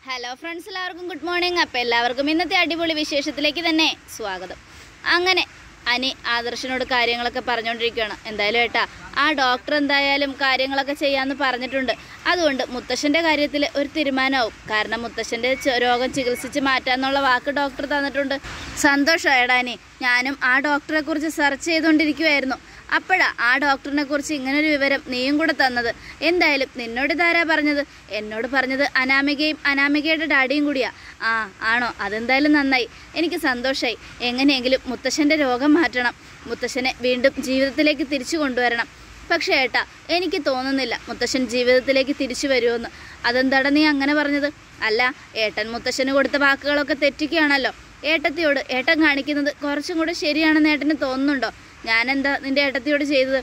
Hello friends, എല്ലാവർക്കും good morning. അപ്പോൾ എല്ലാവർക്കും ഇന്നത്തെ അടിപൊളി വിശേഷത്തിലേക്ക് തന്നെ സ്വാഗതം. അങ്ങനെ അനി ആദർശനോട് കാര്യങ്ങളൊക്കെ പറഞ്ഞുകൊണ്ടിരിക്കുകയാണ്. എന്തായാലും ഏട്ടാ, ആ ഡോക്ടർ എന്തായാലും കാര്യങ്ങളൊക്കെ ചെയ്യാമെന്ന് പറഞ്ഞിട്ടുണ്ട്. അതുകൊണ്ട് മുത്തശ്ശൻ്റെ കാര്യത്തിൽ ഒരു തീരുമാനമാവും. കാരണം മുത്തശ്ശൻ്റെ രോഗം ചികിത്സിച്ച് മാറ്റാമെന്നുള്ള വാക്ക് ഡോക്ടർ തന്നിട്ടുണ്ട്. സന്തോഷമായടാ അനി. ഞാനും ആ ഡോക്ടറെ കുറിച്ച് സെർച്ച് ചെയ്തുകൊണ്ടിരിക്കുമായിരുന്നു. അപ്പോഴാ ആ ഡോക്ടറിനെ കുറിച്ച് ഇങ്ങനൊരു വിവരം നീയും കൂടെ തന്നത്. എന്തായാലും നിന്നോട് ഇതാരാ പറഞ്ഞത്? എന്നോട് പറഞ്ഞത് അനാമികയും അനാമികയുടെ ഡാഡിയും കൂടിയാ. ആണോ? അതെന്തായാലും നന്നായി, എനിക്ക് സന്തോഷമായി. എങ്ങനെയെങ്കിലും മുത്തശ്ശൻ്റെ രോഗം മാറ്റണം, മുത്തശ്ശനെ വീണ്ടും ജീവിതത്തിലേക്ക് തിരിച്ചു കൊണ്ടുവരണം. പക്ഷേ ഏട്ടാ, എനിക്ക് തോന്നുന്നില്ല മുത്തശ്ശൻ ജീവിതത്തിലേക്ക് തിരിച്ചു വരുമെന്ന്. അതെന്താടാ നീ അങ്ങനെ പറഞ്ഞത്? അല്ല, ഏട്ടൻ മുത്തശ്ശന് കൊടുത്ത വാക്കുകളൊക്കെ തെറ്റിക്കുകയാണല്ലോ. ഏട്ടത്തിയോട് ഏട്ടൻ കാണിക്കുന്നത് കുറച്ചും കൂടെ ശരിയാണെന്ന് ഏട്ടന് തോന്നുന്നുണ്ടോ? ഞാനെന്താ നിൻ്റെ ഏട്ടത്തിയോട് ചെയ്തത്?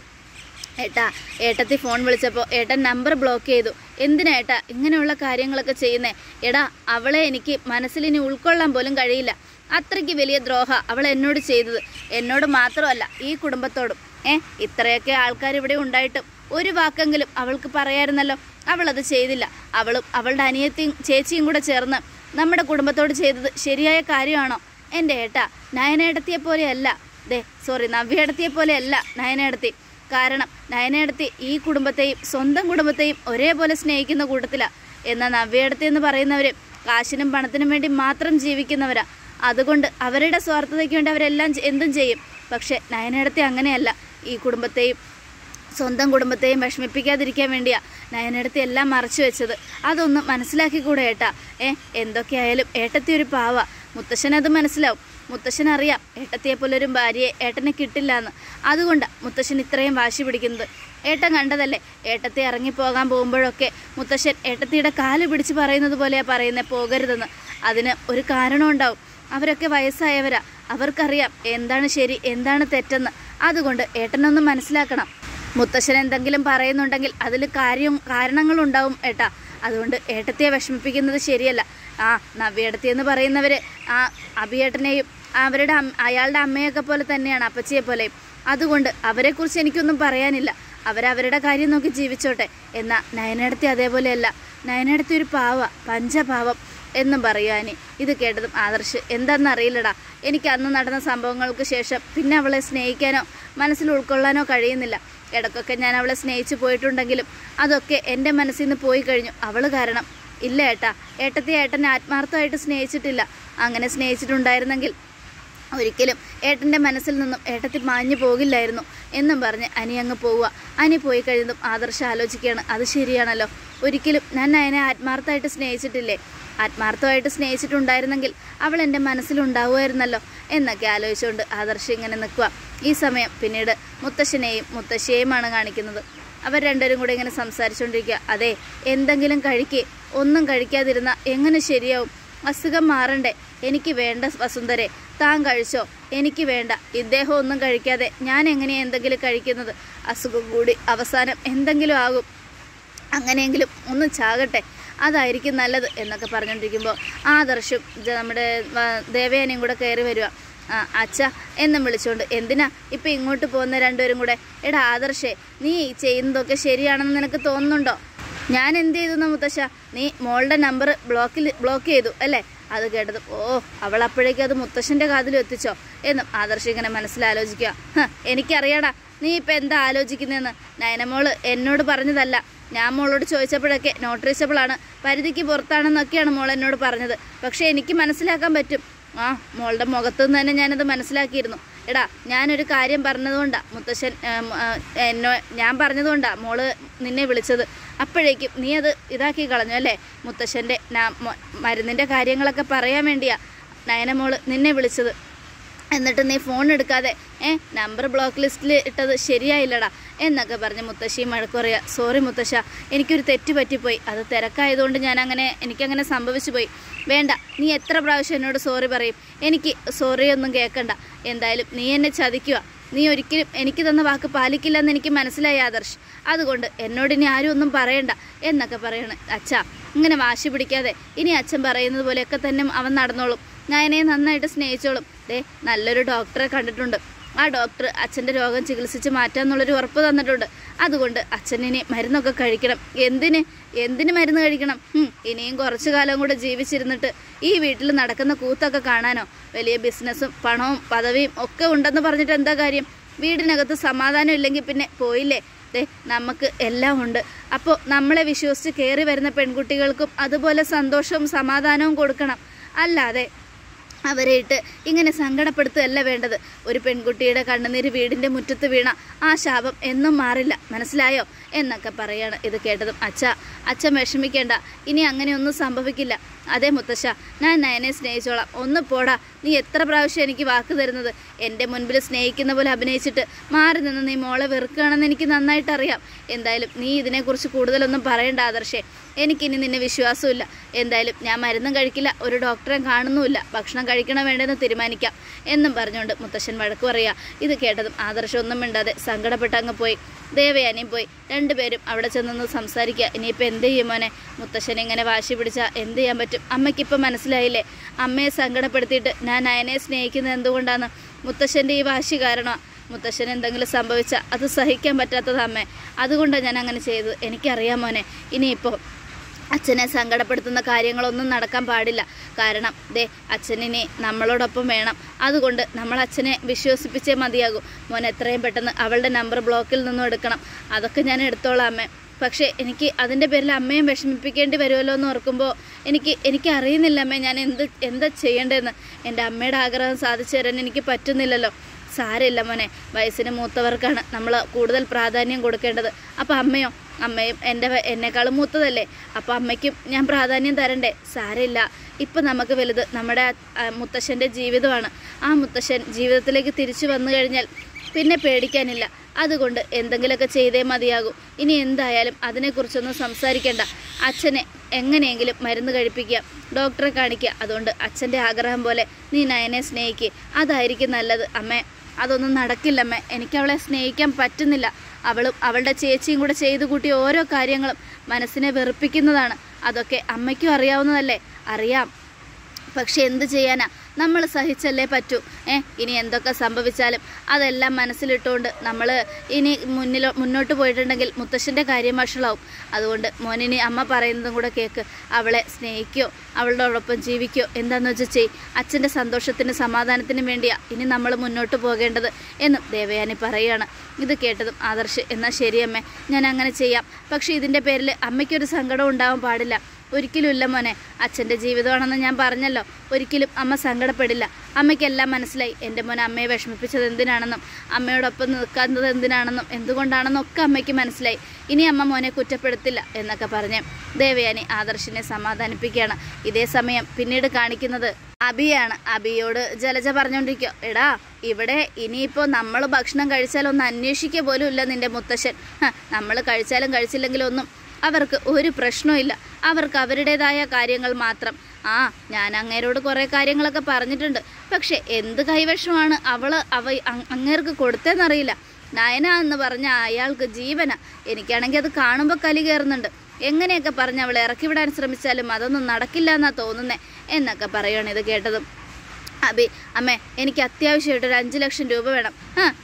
ഏട്ടത്തി ഫോൺ വിളിച്ചപ്പോൾ ഏട്ടൻ നമ്പർ ബ്ലോക്ക് ചെയ്തു. എന്തിനാ ഏട്ടാ ഇങ്ങനെയുള്ള കാര്യങ്ങളൊക്കെ ചെയ്യുന്നേ? എടാ, അവളെ എനിക്ക് മനസ്സിലിനി ഉൾക്കൊള്ളാൻ പോലും കഴിയില്ല. അത്രയ്ക്ക് വലിയ ദ്രോഹ അവൾ എന്നോട് ചെയ്തത്. എന്നോട് മാത്രമല്ല, ഈ കുടുംബത്തോടും. ഇത്രയൊക്കെ ആൾക്കാർ ഇവിടെ ഉണ്ടായിട്ടും ഒരു വാക്കെങ്കിലും അവൾക്ക് പറയായിരുന്നല്ലോ. അവളത് ചെയ്തില്ല. അവളും അവളുടെ അനിയത്തിയും ചേച്ചിയും കൂടെ ചേർന്ന് നമ്മുടെ കുടുംബത്തോട് ചെയ്തത് ശരിയായ കാര്യമാണോ? എൻ്റെ ഏട്ടാ, നയനേടത്തിയെ പോലെയല്ല, നവ്യേടത്തിയെ പോലെയല്ല നയനേടത്തി. കാരണം നയനേടത്തി ഈ കുടുംബത്തെയും സ്വന്തം കുടുംബത്തെയും ഒരേപോലെ സ്നേഹിക്കുന്ന കൂട്ടത്തിലാണ്. എന്നാൽ നവ്യേടത്തി എന്ന് പറയുന്നവർ കാശിനും പണത്തിനും വേണ്ടി മാത്രം ജീവിക്കുന്നവരാ. അതുകൊണ്ട് അവരുടെ സ്വാർത്ഥതയ്ക്ക് വേണ്ടി അവരെല്ലാം എന്തും ചെയ്യും. പക്ഷെ നയനേടത്തി അങ്ങനെയല്ല. ഈ കുടുംബത്തെയും സ്വന്തം കുടുംബത്തെയും വിഷമിപ്പിക്കാതിരിക്കാൻ വേണ്ടിയാ നയനേടത്തി എല്ലാം മറച്ചു വെച്ചത്. അതൊന്നും മനസ്സിലാക്കിക്കൂടെ ഏട്ടാ? എന്തൊക്കെയായാലും ഏട്ടത്തി ഒരു പാവ. മുത്തശ്ശനത് മനസ്സിലാവും. മുത്തശ്ശനറിയാം ഏട്ടത്തിയെപ്പോലൊരു ഭാര്യയെ ഏട്ടന് കിട്ടില്ല എന്ന്. അതുകൊണ്ടാണ് മുത്തശ്ശൻ ഇത്രയും വാശി പിടിക്കുന്നത്. ഏട്ടൻ കണ്ടതല്ലേ, ഏട്ടത്തി ഇറങ്ങിപ്പോകാൻ പോകുമ്പോഴൊക്കെ മുത്തശ്ശൻ ഏട്ടത്തിയുടെ കാല് പിടിച്ച് പറയുന്നത് പോലെയാണ് പറയുന്നത് പോകരുതെന്ന്. അതിന് ഒരു കാരണം ഉണ്ടാവും. അവരൊക്കെ വയസ്സായവരാ, അവർക്കറിയാം എന്താണ് ശരി എന്താണ് തെറ്റെന്ന്. അതുകൊണ്ട് ഏട്ടനൊന്നും മനസ്സിലാക്കണം. മുത്തശ്ശൻ എന്തെങ്കിലും പറയുന്നുണ്ടെങ്കിൽ അതിൽ കാരണങ്ങളുണ്ടാവും ഏട്ടാ. അതുകൊണ്ട് ഏട്ടത്തിയെ വിഷമിപ്പിക്കുന്നത് ശരിയല്ല. നവ്യേടത്തി എന്ന് പറയുന്നവർ അഭിയേട്ടനെയും അയാളുടെ അമ്മയൊക്കെ പോലെ തന്നെയാണ്, അപ്പച്ചിയെ പോലെയും. അതുകൊണ്ട് അവരെക്കുറിച്ച് എനിക്കൊന്നും പറയാനില്ല. അവരവരുടെ കാര്യം നോക്കി ജീവിച്ചോട്ടെ. എന്നാൽ നയനേടത്തി അതേപോലെയല്ല. നയനേടത്തി ഒരു പാവ, പഞ്ചപാവം എന്നും പറയുവാനി. ഇത് കേട്ടതും ആദർശ് എന്താണെന്നറിയില്ലടാ, എനിക്ക് അന്ന് നടന്ന സംഭവങ്ങൾക്ക് ശേഷം പിന്നെ അവളെ സ്നേഹിക്കാനോ മനസ്സിൽ ഉൾക്കൊള്ളാനോ കഴിയുന്നില്ല. ഇടയ്ക്കൊക്കെ ഞാൻ അവളെ സ്നേഹിച്ചു പോയിട്ടുണ്ടെങ്കിലും അതൊക്കെ എൻ്റെ മനസ്സിൽ നിന്ന് പോയി കഴിഞ്ഞു അവൾ കാരണം. ഇല്ല ഏട്ടാ, ഏട്ടത്തെ ഏട്ടനെ ആത്മാർത്ഥമായിട്ട് സ്നേഹിച്ചിട്ടില്ല. അങ്ങനെ സ്നേഹിച്ചിട്ടുണ്ടായിരുന്നെങ്കിൽ ഒരിക്കലും ഏട്ടൻ്റെ മനസ്സിൽ നിന്നും ഏട്ടത്തി മാഞ്ഞു പോകില്ലായിരുന്നു എന്നും പറഞ്ഞ് അനി അങ്ങ് പോവുക. അനി പോയി കഴിയുന്നതും ആദർശം ആലോചിക്കുകയാണ്, അത് ശരിയാണല്ലോ, ഒരിക്കലും ഞാൻ അതിനെ ആത്മാർത്ഥമായിട്ട് സ്നേഹിച്ചിട്ടില്ലേ? ആത്മാർത്ഥമായിട്ട് സ്നേഹിച്ചിട്ടുണ്ടായിരുന്നെങ്കിൽ അവൾ എൻ്റെ മനസ്സിലുണ്ടാവുമായിരുന്നല്ലോ എന്നൊക്കെ ആലോചിച്ചുകൊണ്ട് ആദർശം ഇങ്ങനെ നിൽക്കുക. ഈ സമയം പിന്നീട് മുത്തശ്ശനെയും മുത്തശ്ശിയെയുമാണ് കാണിക്കുന്നത്. അവർ രണ്ടുപേരും കൂടെ ഇങ്ങനെ സംസാരിച്ചുകൊണ്ടിരിക്കുക. അതെ, എന്തെങ്കിലും കഴിക്കേ, ഒന്നും കഴിക്കാതിരുന്നാൽ എങ്ങനെ ശരിയാവും? അസുഖം മാറണ്ടേ? എനിക്ക് വേണ്ട വസുന്ധരെ, താൻ കഴിച്ചോ? എനിക്ക് വേണ്ട. ഇദ്ദേഹം ഒന്നും കഴിക്കാതെ ഞാൻ എങ്ങനെയാണ് എന്തെങ്കിലും കഴിക്കുന്നത്? അസുഖം കൂടി അവസാനം എന്തെങ്കിലും ആകും. അങ്ങനെയെങ്കിലും ഒന്ന് ചാകട്ടെ, അതായിരിക്കും നല്ലത് എന്നൊക്കെ പറഞ്ഞുകൊണ്ടിരിക്കുമ്പോൾ ആദർശും നമ്മുടെ ദേവയാനിയും കൂടെ കയറി വരിക. അച്ഛ എന്നും വിളിച്ചുകൊണ്ട്. എന്തിനാ ഇപ്പം ഇങ്ങോട്ട് പോകുന്ന രണ്ടുപേരും കൂടെ? എടാ ആദർശേ, നീ ചെയ്യുന്നതൊക്കെ ശരിയാണെന്ന് നിനക്ക് തോന്നുന്നുണ്ടോ? ഞാൻ എന്ത് ചെയ്തു മുത്തശ്ശ? നീ മോളുടെ നമ്പർ ബ്ലോക്ക് ചെയ്തു അല്ലേ? അത് കേട്ടത് അവൾ അപ്പോഴേക്കും അത് മുത്തശ്ശൻ്റെ കാതിലും എത്തിച്ചോ എന്നും ആദർശ് ഇങ്ങനെ മനസ്സിലാലോചിക്കുക. എനിക്കറിയാടാ നീ ഇപ്പം എന്താ ആലോചിക്കുന്നതെന്ന്. നയനമോള് എന്നോട് പറഞ്ഞതല്ല. ഞാൻ മോളോട് ചോദിച്ചപ്പോഴൊക്കെ നോട്ട് റീച്ചബിളാണ്, പരിധിക്ക് പുറത്താണെന്നൊക്കെയാണ് മോൾ എന്നോട് പറഞ്ഞത്. പക്ഷേ എനിക്ക് മനസ്സിലാക്കാൻ പറ്റും. മോളുടെ മുഖത്തു നിന്ന് തന്നെ ഞാനത് മനസ്സിലാക്കിയിരുന്നു. എടാ, ഞാനൊരു കാര്യം പറഞ്ഞതുകൊണ്ടാണ് മുത്തശ്ശൻ ഞാൻ പറഞ്ഞതുകൊണ്ടാണ് മോള് നിന്നെ വിളിച്ചത്. അപ്പോഴേക്കും നീ അത് ഇതാക്കി കളഞ്ഞു അല്ലേ? മുത്തശ്ശൻ്റെ മരുന്നിൻ്റെ കാര്യങ്ങളൊക്കെ പറയാൻ വേണ്ടിയാണ് നയനമോള് നിന്നെ വിളിച്ചത്. എന്നിട്ട് നീ ഫോൺ എടുക്കാതെ നമ്പർ ബ്ലോക്ക് ലിസ്റ്റിൽ ഇട്ടത് ശരിയായില്ലടാ എന്നൊക്കെ പറഞ്ഞ് മുത്തശ്ശിയും വഴക്ക് പറയുക. സോറി മുത്തശ്ശ, എനിക്കൊരു തെറ്റ് പറ്റിപ്പോയി. അത് തിരക്കായതുകൊണ്ട് എനിക്കങ്ങനെ സംഭവിച്ചു പോയി. വേണ്ട, നീ എത്ര പ്രാവശ്യം എന്നോട് സോറി പറയും? എനിക്ക് സോറിയൊന്നും കേൾക്കണ്ട. എന്തായാലും നീ എന്നെ ചതിക്കുക. നീ ഒരിക്കലും എനിക്ക് തന്ന വാക്ക് പാലിക്കില്ലെന്ന് എനിക്ക് മനസ്സിലായി ആദർശ്. അതുകൊണ്ട് എന്നോട് ഇനി ആരും ഒന്നും പറയണ്ട എന്നൊക്കെ പറയണം. അച്ഛാ, ഇങ്ങനെ വാശി പിടിക്കാതെ. ഇനി അച്ഛൻ പറയുന്നത് പോലെയൊക്കെ തന്നെ അവൻ നടന്നോളും. നയനെ നന്നായിട്ട് സ്നേഹിച്ചോളും. നല്ലൊരു ഡോക്ടറെ കണ്ടിട്ടുണ്ട്. ആ ഡോക്ടർ അച്ഛൻ്റെ രോഗം ചികിത്സിച്ച് മാറ്റാമെന്നുള്ളൊരു ഉറപ്പ് തന്നിട്ടുണ്ട്. അതുകൊണ്ട് അച്ഛനിനി മരുന്നൊക്കെ കഴിക്കണം. എന്തിന് മരുന്ന് കഴിക്കണം? ഇനിയും കുറച്ചു കാലം കൂടെ ജീവിച്ചിരുന്നിട്ട് ഈ വീട്ടിൽ നടക്കുന്ന കൂത്തൊക്കെ കാണാനോ? വലിയ ബിസിനസ്സും പണവും പദവിയും ഒക്കെ ഉണ്ടെന്ന് പറഞ്ഞിട്ട് എന്താ കാര്യം? വീടിനകത്ത് സമാധാനം ഇല്ലെങ്കിൽ പിന്നെ പോയില്ലേ? നമുക്ക് എല്ലാം ഉണ്ട്. അപ്പോൾ നമ്മളെ വിശ്വസിച്ച് കയറി വരുന്ന പെൺകുട്ടികൾക്കും അതുപോലെ സന്തോഷവും സമാധാനവും കൊടുക്കണം. അല്ലാതെ അവരെ ഇട്ട് ഇങ്ങനെ സങ്കടപ്പെടുത്തുകയല്ല വേണ്ടത്. ഒരു പെൺകുട്ടിയുടെ കണ്ണുനീര് വീടിൻ്റെ മുറ്റത്ത് വീണ ആ ശാപം എന്നും മാറില്ല, മനസ്സിലായോ എന്നൊക്കെ പറയാണ്. ഇത് കേട്ടതും അച്ഛൻ വിഷമിക്കേണ്ട, ഇനി അങ്ങനെയൊന്നും സംഭവിക്കില്ല. അതെ മുത്തശ്ശ, ഞാൻ നയനെ സ്നേഹിച്ചോളാം. ഒന്ന് പോടാ, നീ എത്ര പ്രാവശ്യം എനിക്ക് വാക്ക് തരുന്നത്? എൻ്റെ മുൻപിൽ സ്നേഹിക്കുന്ന പോലെ അഭിനയിച്ചിട്ട് മാറി നിന്ന് നീ മോളെ വെറുക്കുകയാണെന്ന് എനിക്ക് നന്നായിട്ടറിയാം. എന്തായാലും നീ ഇതിനെക്കുറിച്ച് കൂടുതലൊന്നും പറയേണ്ട ആദർശേ. എനിക്കിനി നിന്നെ വിശ്വാസമില്ല. എന്തായാലും ഞാൻ മരുന്നും കഴിക്കില്ല, ഒരു ഡോക്ടറെ കാണുന്നുമില്ല. ഭക്ഷണം കഴിക്കണോ വേണ്ടെന്ന് തീരുമാനിക്കാം എന്നും പറഞ്ഞുകൊണ്ട് മുത്തശ്ശൻ വഴക്ക് പറയുക. ഇത് കേട്ടതും ആദർശം ഒന്നും മിണ്ടാതെ സങ്കടപ്പെട്ട് അങ്ങ് പോയി. ദേവയാനിയും പോയി. രണ്ടുപേരും അവിടെ ചെന്നൊന്ന് സംസാരിക്കുക. ഇനിയിപ്പോൾ എന്ത് ചെയ്യും മോനെ? മുത്തശ്ശൻ ഇങ്ങനെ വാശി പിടിച്ചാൽ എന്ത് ചെയ്യാൻ പറ്റും? അമ്മയ്ക്കിപ്പോൾ മനസ്സിലായില്ലേ, അമ്മയെ സങ്കടപ്പെടുത്തിയിട്ട് ഞാൻ നയനെ സ്നേഹിക്കുന്നത് എന്തുകൊണ്ടാണ്? മുത്തശ്ശൻ്റെ ഈ വാശി കാരണമാണ്. മുത്തശ്ശൻ എന്തെങ്കിലും സംഭവിച്ചാൽ അത് സഹിക്കാൻ പറ്റാത്തത് അമ്മേ. അതുകൊണ്ടാണ് ഞാൻ അങ്ങനെ ചെയ്തത്. എനിക്കറിയാം മോനെ, ഇനിയിപ്പോൾ അച്ഛനെ സങ്കടപ്പെടുത്തുന്ന കാര്യങ്ങളൊന്നും നടക്കാൻ പാടില്ല. കാരണം അച്ഛനിനി നമ്മളോടൊപ്പം വേണം. അതുകൊണ്ട് നമ്മൾ അച്ഛനെ വിശ്വസിപ്പിച്ചേ മതിയാകും. മോൻ എത്രയും പെട്ടെന്ന് അവളുടെ നമ്പർ ബ്ലോക്കിൽ നിന്നും എടുക്കണം. അതൊക്കെ ഞാൻ എടുത്തോളാം അമ്മേ. പക്ഷേ എനിക്ക് അതിൻ്റെ പേരിൽ അമ്മയും വിഷമിപ്പിക്കേണ്ടി വരുമല്ലോ എന്ന് ഓർക്കുമ്പോൾ എനിക്ക് അറിയുന്നില്ല അമ്മേ, ഞാൻ എന്താ ചെയ്യേണ്ടതെന്ന്. എൻ്റെ അമ്മയുടെ ആഗ്രഹം സാധിച്ചു തരാൻ എനിക്ക് പറ്റുന്നില്ലല്ലോ. സാരമില്ല മോനെ, വയസ്സിന് മൂത്തവർക്കാണ് നമ്മൾ കൂടുതൽ പ്രാധാന്യം കൊടുക്കേണ്ടത്. അപ്പോൾ അമ്മയും എന്നെക്കാളും മൂത്തതല്ലേ, അപ്പോൾ അമ്മയ്ക്കും ഞാൻ പ്രാധാന്യം തരണ്ടേ? സാരമില്ല, ഇപ്പം നമുക്ക് വലുത് നമ്മുടെ മുത്തശ്ശൻ്റെ ജീവിതമാണ്. ആ മുത്തശ്ശൻ ജീവിതത്തിലേക്ക് തിരിച്ചു വന്നു കഴിഞ്ഞാൽ പിന്നെ പേടിക്കാനില്ല. അതുകൊണ്ട് എന്തെങ്കിലുമൊക്കെ ചെയ്തേ മതിയാകൂ. ഇനി എന്തായാലും അതിനെക്കുറിച്ചൊന്നും സംസാരിക്കേണ്ട. അച്ഛനെ എങ്ങനെയെങ്കിലും മരുന്ന് കഴിപ്പിക്കുക, ഡോക്ടറെ കാണിക്കുക. അതുകൊണ്ട് അച്ഛൻ്റെ ആഗ്രഹം പോലെ നീ നയനെ സ്നേഹിക്കുക. അതായിരിക്കും നല്ലത് അമ്മേ. അതൊന്നും നടക്കില്ലമ്മേ, എനിക്കവളെ സ്നേഹിക്കാൻ പറ്റുന്നില്ല. അവളും അവളുടെ ചേച്ചിയും കൂടെ ചെയ്തു കൂട്ടിയ ഓരോ കാര്യങ്ങളും മനസ്സിനെ വെറുപ്പിക്കുന്നതാണ്. അതൊക്കെ അമ്മയ്ക്കും അറിയാവുന്നതല്ലേ? അറിയാം. പക്ഷെ എന്ത് ചെയ്യാനാ, നമ്മൾ സഹിച്ചല്ലേ പറ്റൂ. ഇനി എന്തൊക്കെ സംഭവിച്ചാലും അതെല്ലാം മനസ്സിലിട്ടുകൊണ്ട് നമ്മൾ ഇനി മുന്നോട്ട് പോയിട്ടുണ്ടെങ്കിൽ മുത്തശ്ശൻ്റെ കാര്യം വഷളാവും. അതുകൊണ്ട് മോനിനി അമ്മ പറയുന്നതും കൂടെ കേൾക്ക്. അവളെ സ്നേഹിക്കോ, അവളോടൊപ്പം ജീവിക്കോ, എന്താണെന്ന് വെച്ചാൽ ചെയ്. അച്ഛൻ്റെ സന്തോഷത്തിനും സമാധാനത്തിനും വേണ്ടിയാണ് ഇനി നമ്മൾ മുന്നോട്ട് പോകേണ്ടത് എന്നും ദേവയാനി പറയുകയാണ്. ഇത് കേട്ടതും ആദർശ്, എന്നാൽ ശരിയമ്മേ, ഞാൻ അങ്ങനെ ചെയ്യാം. പക്ഷേ ഇതിൻ്റെ പേരിൽ അമ്മയ്ക്കൊരു സങ്കടം ഉണ്ടാവാൻ പാടില്ല. ഒരിക്കലും ഇല്ല മോനെ, അച്ഛൻ്റെ ജീവിതമാണെന്ന് ഞാൻ പറഞ്ഞല്ലോ. ഒരിക്കലും അമ്മ സങ്കടപ്പെടില്ല. അമ്മയ്ക്കെല്ലാം മനസ്സിലായി എൻ്റെ മോനെ അമ്മയെ വിഷമിപ്പിച്ചത് എന്തിനാണെന്നും അമ്മയോടൊപ്പം നിൽക്കുന്നത് എന്തിനാണെന്നും എന്തുകൊണ്ടാണെന്നും ഒക്കെ അമ്മയ്ക്ക് മനസ്സിലായി. ഇനി അമ്മ മോനെ കുറ്റപ്പെടുത്തില്ല എന്നൊക്കെ പറഞ്ഞ് ദേവയാനി ആദർശിനെ സമാധാനിപ്പിക്കുകയാണ്. ഇതേ സമയം പിന്നീട് കാണിക്കുന്നത് അബിയാണ്. അബിയോട് ജലജ പറഞ്ഞുകൊണ്ടിരിക്കുക, എടാ ഇവിടെ ഇനിയിപ്പോൾ നമ്മൾ ഭക്ഷണം കഴിച്ചാൽ ഒന്ന് അന്വേഷിക്കുക പോലും ഇല്ല നിൻ്റെ മുത്തശ്ശൻ. നമ്മൾ കഴിച്ചാലും കഴിച്ചില്ലെങ്കിലും ഒന്നും അവർക്ക് ഒരു പ്രശ്നമില്ല. അവർക്ക് അവരുടേതായ കാര്യങ്ങൾ മാത്രം. ഞാൻ അങ്ങേരോട് കുറേ കാര്യങ്ങളൊക്കെ പറഞ്ഞിട്ടുണ്ട്. പക്ഷെ എന്ത് കൈവശമാണ് അങ്ങേർക്ക് കൊടുത്തതെന്നറിയില്ല. നയന എന്ന് പറഞ്ഞ അയാൾക്ക് ജീവന. എനിക്കാണെങ്കിൽ അത് കാണുമ്പോൾ കലി കയറുന്നുണ്ട്. എങ്ങനെയൊക്കെ പറഞ്ഞ് അവളെ ഇറക്കി വിടാൻ ശ്രമിച്ചാലും അതൊന്നും നടക്കില്ല എന്നാ തോന്നുന്നേ എന്നൊക്കെ പറയുകയാണ്. ഇത് കേട്ടതും അബി, അമ്മേ എനിക്ക് അത്യാവശ്യമായിട്ടൊരു 5 ലക്ഷം രൂപ വേണം.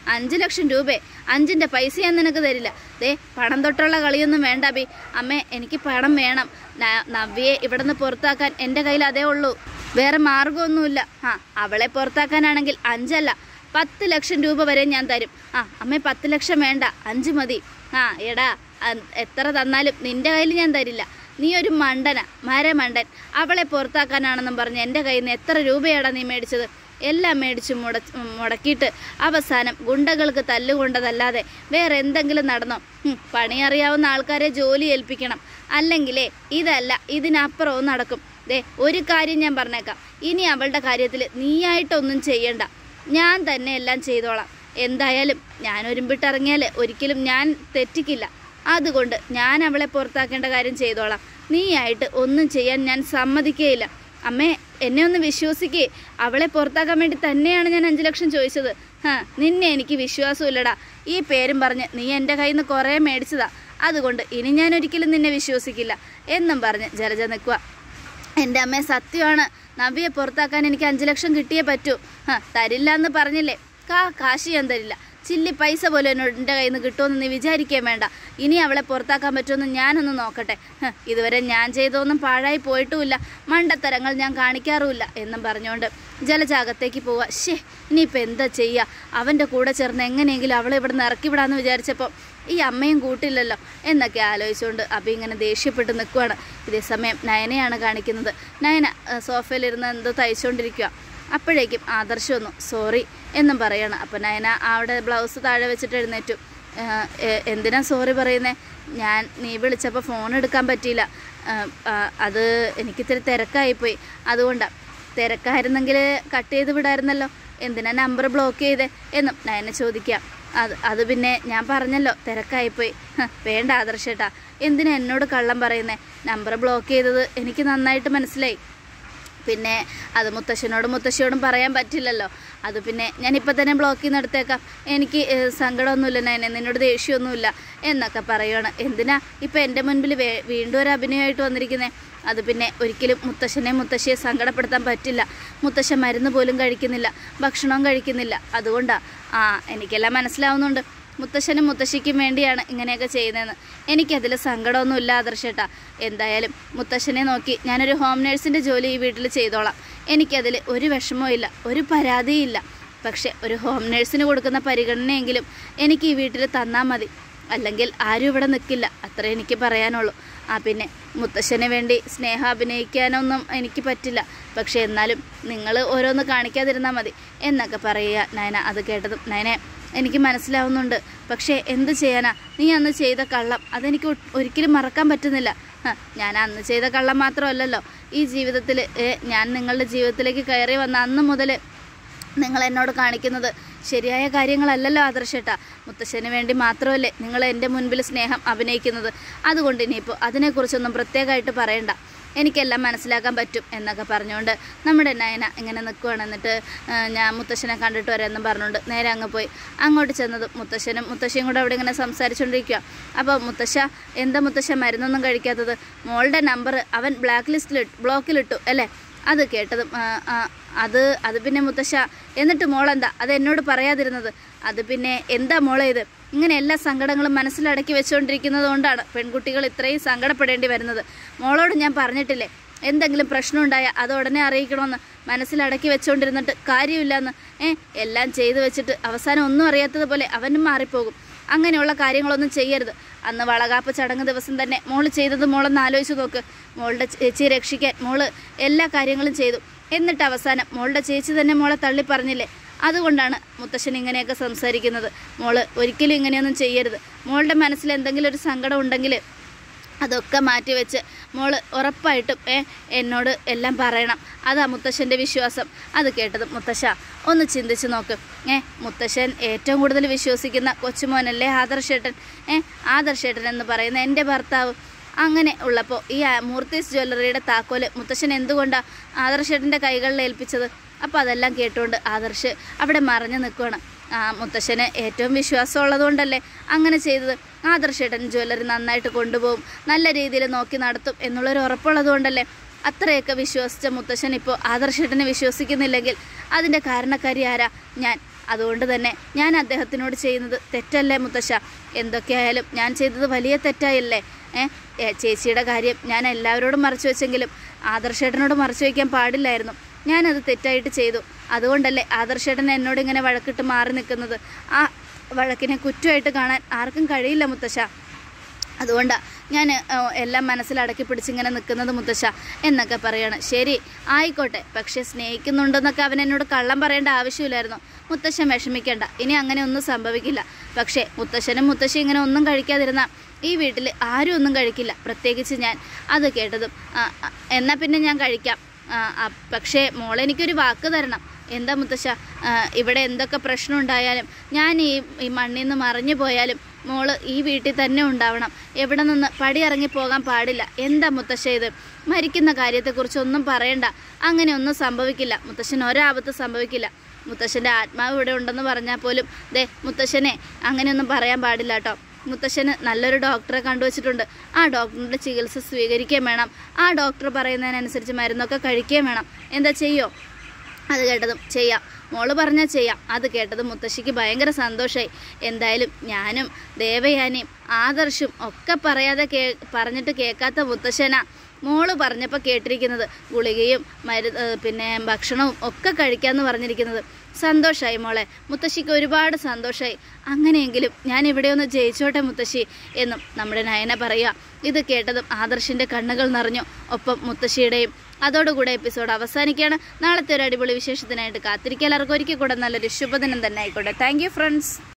5 ലക്ഷം രൂപയെ 5ൻ്റെ പൈസ ഞാൻ നിനക്ക് തരില്ല. പണം തൊട്ടുള്ള കളിയൊന്നും വേണ്ട അബി. അമ്മേ എനിക്ക് പണം വേണം. നവ്യയെ ഇവിടെ നിന്ന് പുറത്താക്കാൻ എൻ്റെ കയ്യിൽ അതേ ഉള്ളൂ, വേറെ മാർഗമൊന്നുമില്ല. അവളെ പുറത്താക്കാനാണെങ്കിൽ 5 അല്ല 10 ലക്ഷം രൂപ വരെ ഞാൻ തരും. അമ്മേ 10 ലക്ഷം വേണ്ട, 5 മതി. എടാ എത്ര തന്നാലും നിൻ്റെ കയ്യിൽ ഞാൻ തരില്ല. നീ ഒരു മണ്ടന, മരമണ്ടൻ. അവളെ പുറത്താക്കാനാണെന്നും പറഞ്ഞ് എൻ്റെ കയ്യിൽ നിന്ന് എത്ര രൂപയാടാ നീ മേടിച്ചത്? എല്ലാം മേടിച്ച് മുടക്കിയിട്ട് അവസാനം ഗുണ്ടകൾക്ക് തല്ലുകൊണ്ടതല്ലാതെ വേറെ എന്തെങ്കിലും നടന്നോ? പണിയറിയാവുന്ന ആൾക്കാരെ ജോലി ഏൽപ്പിക്കണം. അല്ലെങ്കിലേ ഇതല്ല ഇതിനപ്പുറവും നടക്കും. ഒരു കാര്യം ഞാൻ പറഞ്ഞേക്കാം, ഇനി അവളുടെ കാര്യത്തിൽ നീയായിട്ടൊന്നും ചെയ്യണ്ട, ഞാൻ തന്നെ എല്ലാം ചെയ്തോളാം. എന്തായാലും ഞാൻ ഒരുമ്പിട്ടിറങ്ങിയാൽ ഒരിക്കലും ഞാൻ തെറ്റിക്കില്ല. അതുകൊണ്ട് ഞാൻ അവളെ പുറത്താക്കേണ്ട കാര്യം ചെയ്തോളാം. നീയായിട്ട് ഒന്നും ചെയ്യാൻ ഞാൻ സമ്മതിക്കുകയില്ല. അമ്മേ എന്നെ ഒന്ന് വിശ്വസിക്കേ, അവളെ പുറത്താക്കാൻ വേണ്ടി തന്നെയാണ് ഞാൻ 5 ലക്ഷം ചോദിച്ചത്. നിന്നെ എനിക്ക് വിശ്വാസമില്ലടാ. ഈ പേരും പറഞ്ഞ് നീ എൻ്റെ കയ്യിൽ നിന്ന് കുറേ മേടിച്ചതാ. അതുകൊണ്ട് ഇനി ഞാൻ ഒരിക്കലും നിന്നെ വിശ്വസിക്കില്ല എന്നും പറഞ്ഞ് ജലജ നിൽക്കുക. എൻ്റെ അമ്മേ സത്യമാണ്, നവ്യയെ പുറത്താക്കാൻ എനിക്ക് 5 ലക്ഷം കിട്ടിയേ പറ്റൂ. തരില്ല എന്ന് പറഞ്ഞില്ലേ? കാശ് ഞാൻ തരില്ല. ചില്ലി പൈസ പോലും എൻ്റെ കയ്യിൽ നിന്ന് കിട്ടുമെന്ന് നീ വിചാരിക്കുകയും വേണ്ട. ഇനി അവളെ പുറത്താക്കാൻ പറ്റുമെന്ന് ഞാനൊന്ന് നോക്കട്ടെ. ഇതുവരെ ഞാൻ ചെയ്തതൊന്നും പാഴായി പോയിട്ടുമില്ല, മണ്ടത്തരങ്ങൾ ഞാൻ കാണിക്കാറുമില്ല എന്നും പറഞ്ഞുകൊണ്ട് ജലജ അകത്തേക്ക് പോവുക. ഇനിയിപ്പോൾ എന്താ ചെയ്യുക? അവൻ്റെ കൂടെ ചേർന്ന് എങ്ങനെയെങ്കിലും അവളെ ഇവിടെ നിന്ന് ഇറക്കി വിടാമെന്ന് വിചാരിച്ചപ്പോൾ ഈ അമ്മയും കൂട്ടില്ലല്ലോ എന്നൊക്കെ ആലോചിച്ചുകൊണ്ട് അഭി ഇങ്ങനെ ദേഷ്യപ്പെട്ട് നിൽക്കുകയാണ്. ഇതേസമയം നയനയാണ് കാണിക്കുന്നത്. നയന സോഫയിലിരുന്ന് എന്തോ തയ്ച്ചുകൊണ്ടിരിക്കുക. അപ്പോഴേക്കും ആദർശ് വന്നു. സോറി എന്നും പറയണം. അപ്പോൾ നയന അവിടെ ബ്ലൗസ് താഴെ വെച്ചിട്ട് എഴുന്നേറ്റു. എന്തിനാ സോറി പറയുന്നേ? നീ വിളിച്ചപ്പോൾ ഫോൺ എടുക്കാൻ പറ്റിയില്ല. അത് എനിക്കിത്തിരി തിരക്കായിപ്പോയി, അതുകൊണ്ടാണ്. തിരക്കായിരുന്നെങ്കിൽ കട്ട് ചെയ്ത് വിടായിരുന്നല്ലോ, എന്തിനാ നമ്പർ ബ്ലോക്ക് ചെയ്തേ എന്നും നയന ചോദിക്കാം. അത് പിന്നെ ഞാൻ പറഞ്ഞല്ലോ തിരക്കായിപ്പോയി. വേണ്ട ആദർശേട്ടാ, എന്തിനാ എന്നോട് കള്ളം പറയുന്നേ? നമ്പർ ബ്ലോക്ക് ചെയ്തത് എനിക്ക് നന്നായിട്ട് മനസ്സിലായി. പിന്നെ അത് മുത്തശ്ശനോടും മുത്തശ്ശിയോടും പറയാൻ പറ്റില്ലല്ലോ. അത് പിന്നെ ഞാനിപ്പോൾ തന്നെ ബ്ലോക്ക് ചെയ്യുന്ന എടുത്തേക്കാം. എനിക്ക് സങ്കടമൊന്നുമില്ല നയനെ, നിന്നോട് ദേഷ്യമൊന്നുമില്ല എന്നൊക്കെ പറയുകയാണ്. എന്തിനാ ഇപ്പം എൻ്റെ മുൻപിൽ വീണ്ടും ഒരു അഭിനയമായിട്ട് വന്നിരിക്കുന്നത്? അത് പിന്നെ ഒരിക്കലും മുത്തശ്ശിയെ സങ്കടപ്പെടുത്താൻ പറ്റില്ല. മുത്തശ്ശൻ മരുന്ന് പോലും കഴിക്കുന്നില്ല, ഭക്ഷണവും കഴിക്കുന്നില്ല. അതുകൊണ്ടാണ്. എനിക്കെല്ലാം മനസ്സിലാവുന്നുണ്ട്. മുത്തശ്ശനും മുത്തശ്ശിക്കും വേണ്ടിയാണ് ഇങ്ങനെയൊക്കെ ചെയ്യുന്നതെന്ന്. എനിക്കതിൽ സങ്കടമൊന്നുമില്ല ആദർശേട്ടാ. എന്തായാലും മുത്തശ്ശനെ നോക്കി ഞാനൊരു ഹോം നേഴ്സിൻ്റെ ജോലി ഈ വീട്ടിൽ ചെയ്തോളാം. എനിക്കതിൽ ഒരു വിഷമവും ഇല്ല, ഒരു പരാതിയില്ല. പക്ഷേ ഒരു ഹോം നേഴ്സിന് കൊടുക്കുന്ന പരിഗണനയെങ്കിലും എനിക്ക് ഈ വീട്ടിൽ തന്നാൽ മതി. അല്ലെങ്കിൽ ആരും ഇവിടെ നിൽക്കില്ല, അത്രേ എനിക്ക് പറയാനുള്ളൂ. പിന്നെ മുത്തശ്ശന് വേണ്ടി സ്നേഹം അഭിനയിക്കാനൊന്നും എനിക്ക് പറ്റില്ല. പക്ഷേ എന്നാലും നിങ്ങൾ ഓരോന്ന് കാണിക്കാതിരുന്നാൽ മതി എന്നൊക്കെ പറയുക നയന. അത് കേട്ടതും നയനെ, എനിക്ക് മനസ്സിലാവുന്നുണ്ട്, പക്ഷേ എന്ത് ചെയ്യാനാ? നീ അന്ന് ചെയ്ത കള്ളം അതെനിക്ക് ഒരിക്കലും മറക്കാൻ പറ്റുന്നില്ല. ഞാൻ അന്ന് ചെയ്ത കള്ളം മാത്രമല്ലല്ലോ, ഈ ജീവിതത്തിൽ ഞാൻ നിങ്ങളുടെ ജീവിതത്തിലേക്ക് കയറി വന്ന അന്ന് മുതൽ നിങ്ങൾ എന്നോട് കാണിക്കുന്നത് ശരിയായ കാര്യങ്ങളല്ലല്ലോ ആദർശേട്ടാ. മുത്തശ്ശന് വേണ്ടി മാത്രമല്ലേ നിങ്ങൾ എൻ്റെ മുൻപിൽ സ്നേഹം അഭിനയിക്കുന്നത്. അതുകൊണ്ട് ഇനിയിപ്പോൾ അതിനെക്കുറിച്ചൊന്നും പ്രത്യേകമായിട്ട് പറയണ്ട, എനിക്കെല്ലാം മനസ്സിലാക്കാൻ പറ്റും എന്നൊക്കെ പറഞ്ഞുകൊണ്ട് നമ്മുടെ നയന ഇങ്ങനെ നിൽക്കുകയാണ്. എന്നിട്ട് ഞാൻ മുത്തശ്ശനെ കണ്ടിട്ട് വരാമെന്നും പറഞ്ഞുകൊണ്ട് നേരെ അങ്ങ് പോയി. അങ്ങോട്ട് ചെന്നതും മുത്തശ്ശിയും കൂടെ അവിടെ ഇങ്ങനെ സംസാരിച്ചുകൊണ്ടിരിക്കുക. അപ്പോൾ എന്താ മുത്തശ്ശ മരുന്നൊന്നും കഴിക്കാത്തത്? മോളുടെ നമ്പർ അവൻ ബ്ലോക്കിലിട്ടു അല്ലേ? അത് കേട്ടതും അത് പിന്നെ മുത്തശ്ശ, എന്നിട്ട് മോളെന്താ അത് എന്നോട് പറയാതിരുന്നത്? അത് പിന്നെ എന്താ മോളെ ഇത്? ഇങ്ങനെ എല്ലാ സങ്കടങ്ങളും മനസ്സിലടക്കി വെച്ചുകൊണ്ടിരിക്കുന്നത് കൊണ്ടാണ് പെൺകുട്ടികൾ ഇത്രയും സങ്കടപ്പെടേണ്ടി വരുന്നത്. മോളോട് ഞാൻ പറഞ്ഞിട്ടില്ലേ, എന്തെങ്കിലും പ്രശ്നം ഉണ്ടായാൽ അത് ഉടനെ അറിയിക്കണമെന്ന്? മനസ്സിലടക്കി വെച്ചുകൊണ്ടിരുന്നിട്ട് കാര്യമില്ലെന്ന്. എല്ലാം ചെയ്തു വെച്ചിട്ട് അവസാനം ഒന്നും അറിയാത്തതുപോലെ അവനും മാറിപ്പോകും. അങ്ങനെയുള്ള കാര്യങ്ങളൊന്നും ചെയ്യരുത്. അന്ന് വളകാപ്പ് ചടങ്ങ് ദിവസം തന്നെ മോള് ചെയ്തത് മോളൊന്ന് ആലോചിച്ച് നോക്ക്. മോളുടെ ചേച്ചിയെ രക്ഷിക്കാൻ മോള് എല്ലാ കാര്യങ്ങളും ചെയ്തു. എന്നിട്ട് അവസാനം മോളുടെ ചേച്ചി തന്നെ മോളെ തള്ളി പറഞ്ഞില്ലേ? അതുകൊണ്ടാണ് മുത്തശ്ശൻ ഇങ്ങനെയൊക്കെ സംസാരിക്കുന്നത്. മോള് ഒരിക്കലും ഇങ്ങനെയൊന്നും ചെയ്യരുത്. മോളുടെ മനസ്സിൽ എന്തെങ്കിലും ഒരു സങ്കടം ഉണ്ടെങ്കിൽ അതൊക്കെ മാറ്റിവെച്ച് മോള് ഉറപ്പായിട്ടും എന്നോട് എല്ലാം പറയണം. അതാ മുത്തശ്ശൻ്റെ വിശ്വാസം. അത് കേട്ടതും മുത്തശ്ശ ഒന്ന് ചിന്തിച്ച് നോക്ക്. മുത്തശ്ശൻ ഏറ്റവും കൂടുതൽ വിശ്വസിക്കുന്ന കൊച്ചുമോനല്ലേ ആദർശേട്ടൻ? ആദർശേട്ടൻ എന്ന് പറയുന്ന എൻ്റെ ഭർത്താവ്. അങ്ങനെ ഉള്ളപ്പോൾ ഈ മൂർത്തീസ് ജ്വല്ലറിയുടെ താക്കോല് മുത്തശ്ശൻ എന്തുകൊണ്ടാണ് ആദർശേട്ടൻ്റെ കൈകളിൽ ഏൽപ്പിച്ചത്? അപ്പോൾ അതെല്ലാം കേട്ടുകൊണ്ട് ആദർശ് അവിടെ മറഞ്ഞു നിൽക്കുകയാണ്. മുത്തശ്ശന് ഏറ്റവും വിശ്വാസമുള്ളതുകൊണ്ടല്ലേ അങ്ങനെ ചെയ്തത്. ആദർശേട്ടൻ ജ്വല്ലറി നന്നായിട്ട് കൊണ്ടുപോകും, നല്ല രീതിയിൽ നോക്കി നടത്തും എന്നുള്ളൊരു ഉറപ്പുള്ളത് കൊണ്ടല്ലേ. അത്രയൊക്കെ വിശ്വസിച്ച മുത്തശ്ശൻ ഇപ്പോൾ ആദർശേട്ടനെ വിശ്വസിക്കുന്നില്ലെങ്കിൽ അതിൻ്റെ കാരണക്കാരി ആരാ? ഞാൻ. അതുകൊണ്ട് തന്നെ ഞാൻ അദ്ദേഹത്തിനോട് ചെയ്യുന്നത് തെറ്റല്ലേ മുത്തശ്ശ? എന്തൊക്കെയായാലും ഞാൻ ചെയ്തത് വലിയ തെറ്റായില്ലേ? ചേച്ചിയുടെ കാര്യം ഞാൻ എല്ലാവരോടും മറച്ചു വെച്ചെങ്കിലും ആദർശേട്ടനോട് മറച്ചു വയ്ക്കാൻ പാടില്ലായിരുന്നു. ഞാനത് തെറ്റായിട്ട് ചെയ്തു. അതുകൊണ്ടല്ലേ ആദർശേട്ടൻ എന്നോട് ഇങ്ങനെ വഴക്കിട്ട് മാറി നിൽക്കുന്നത്. ആ വഴക്കിനെ കുറ്റമായിട്ട് കാണാൻ ആർക്കും കഴിയില്ല മുത്തശ്ശ. അതുകൊണ്ടാണ് ഞാൻ എല്ലാം മനസ്സിലടക്കി പിടിച്ചിങ്ങനെ നിൽക്കുന്നത് മുത്തശ്ശ എന്നൊക്കെ പറയാണ്. ശരി ആയിക്കോട്ടെ, പക്ഷേ സ്നേഹിക്കുന്നുണ്ടെന്നൊക്കെ അവൻ എന്നോട് കള്ളം പറയേണ്ട ആവശ്യമില്ലായിരുന്നു. മുത്തശ്ശൻ വിഷമിക്കേണ്ട, ഇനി അങ്ങനെ ഒന്നും സംഭവിക്കില്ല. പക്ഷേ മുത്തശ്ശനും മുത്തശ്ശി ഇങ്ങനെ ഒന്നും കഴിക്കാതിരുന്നാൽ ഈ വീട്ടിൽ ആരും ഒന്നും കഴിക്കില്ല, പ്രത്യേകിച്ച് ഞാൻ. അത് കേട്ടതും എന്നാൽ പിന്നെ ഞാൻ കഴിക്കാം. പക്ഷേ മോളെനിക്കൊരു വാക്ക് തരണം. എന്താ മുത്തശ്ശ? ഇവിടെ എന്തൊക്കെ പ്രശ്നം ഉണ്ടായാലും ഞാൻ ഈ മണ്ണിൽ നിന്ന് മറിഞ്ഞു പോയാലും മോള് ഈ വീട്ടിൽ തന്നെ ഉണ്ടാവണം. എവിടെ നിന്ന് പടിയിറങ്ങി പോകാൻ പാടില്ല. എന്താ മുത്തശ്ശ ഇത്? മരിക്കുന്ന കാര്യത്തെക്കുറിച്ചൊന്നും പറയണ്ട. അങ്ങനെ ഒന്നും സംഭവിക്കില്ല. മുത്തശ്ശന് ഒരാപത്ത് സംഭവിക്കില്ല. മുത്തശ്ശൻ്റെ ആത്മാവ് ഇവിടെ ഉണ്ടെന്ന് പറഞ്ഞാൽ പോലും മുത്തശ്ശനെ അങ്ങനെയൊന്നും പറയാൻ പാടില്ല കേട്ടോ. മുത്തശ്ശന് നല്ലൊരു ഡോക്ടറെ കണ്ടുവച്ചിട്ടുണ്ട്. ആ ഡോക്ടറിൻ്റെ ചികിത്സ സ്വീകരിക്കുകയും വേണം. ആ ഡോക്ടർ പറയുന്നതിനനുസരിച്ച് മരുന്നൊക്കെ കഴിക്കുകയും വേണം. എന്താ ചെയ്യോ? അത് കേട്ടതും ചെയ്യാം, മോള് പറഞ്ഞാൽ ചെയ്യാം. അത് കേട്ടതും മുത്തശ്ശിക്ക് ഭയങ്കര സന്തോഷമായി. എന്തായാലും ഞാനും ദേവയാനിയും ആദർശും ഒക്കെ പറഞ്ഞിട്ട് കേൾക്കാത്ത മുത്തശ്ശനാ മോള് പറഞ്ഞപ്പോൾ കേട്ടിരിക്കുന്നത്. ഗുളികയും പിന്നെ ഭക്ഷണവും ഒക്കെ കഴിക്കാമെന്ന് പറഞ്ഞിരിക്കുന്നത്. സന്തോഷമായി മോളെ, മുത്തശ്ശിക്ക് ഒരുപാട് സന്തോഷമായി. അങ്ങനെയെങ്കിലും ഞാൻ ഇവിടെ ഒന്ന് ജയിച്ചോട്ടെ മുത്തശ്ശി എന്നും നമ്മുടെ നയന പറയുക. ഇത് കേട്ടതും ആദർശിൻ്റെ കണ്ണുകൾ നിറഞ്ഞു, ഒപ്പം മുത്തശ്ശിയുടെയും. അതോടുകൂടെ എപ്പിസോഡ് അവസാനിക്കുകയാണ്. നാളത്തെ ഒരു അടിപൊളി വിശേഷത്തിനായിട്ട് കാത്തിരിക്കുക. എല്ലാവർക്കും ഒരിക്കൽ കൂടെ നല്ലൊരു ശുഭദിനം തന്നെ ആയിക്കോട്ടെ. Thank you friends.